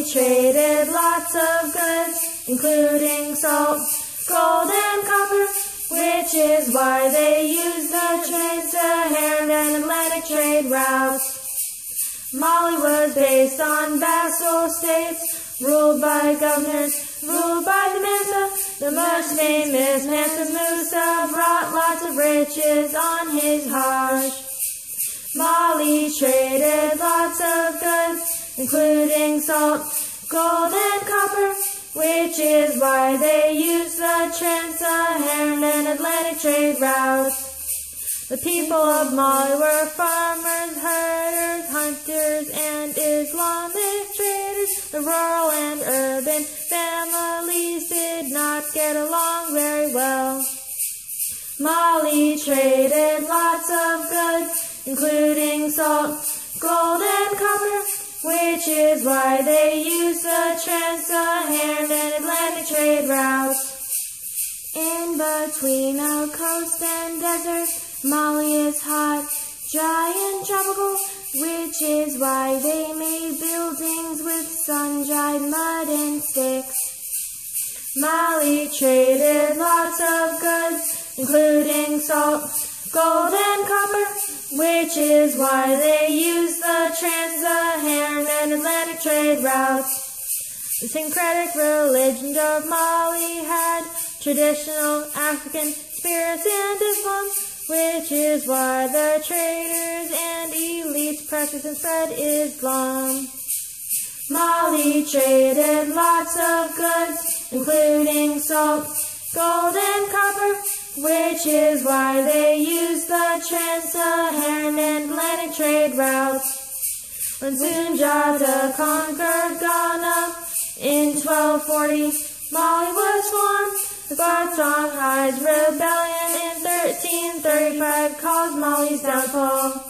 traded lots of goods, including salt, gold, and copper, which is why they used the trans-Saharan and Atlantic trade routes. Mali was based on vassal states, ruled by governors, ruled by the Mansa. The most famous Mansa Musa brought lots of riches on his Hajj. Mali traded lots of goods, including salt, gold, and copper, which is why they used the trans-Saharan and Atlantic trade routes. The people of Mali were farmers, herders, hunters, and Islamic traders. The rural and urban families did not get along very well. Mali traded lots of goods, including salt, gold, and copper, which is why they used the trans-Saharan and Atlantic trade routes. In between a coast and desert, Mali is hot, dry, and tropical, which is why they made buildings with sun-dried mud and sticks. Mali traded lots of goods, including salt, gold, and copper, which is why they used the trans-Saharan and Atlantic trade routes. The syncretic religion of Mali had traditional African spirits and Islam, which is why the traders and elites practice and spread Islam. Mali traded lots of goods, including salt, gold, and copper, which is why they used the trans-Saharan and Atlantic trade routes. When Sunjata conquered Ghana in 1240, Mali was formed. But Songhai's rebellion in 1335 caused Mali's downfall.